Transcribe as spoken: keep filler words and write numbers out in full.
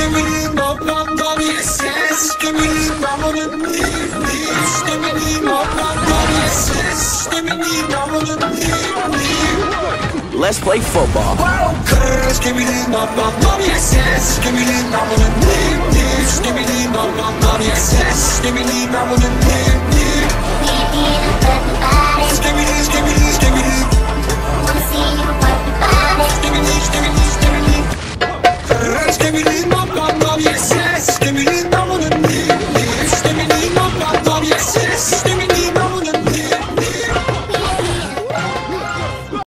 Let's play football. Cause give me the love, love, love, yes, yes. Give me the love, love, live, live. Give me the love, love, love, yes, yes. Give me the love, love, live, live. Give me this, give me this, give me this. Wanna see you work the body. Give me this, give me this, give me this. Give me the love, love, love, yes, yes. Give me the